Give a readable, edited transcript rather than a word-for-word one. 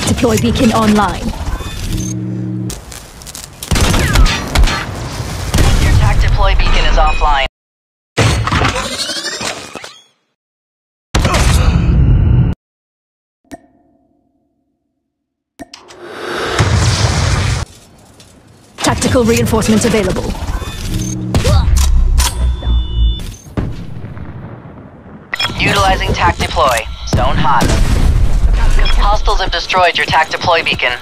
Tac-Deploy beacon online. Your Tac-Deploy beacon is offline. Tactical reinforcements available. Utilizing Tac-Deploy. Zone hot. Hostiles have destroyed your Tac-Deploy beacon.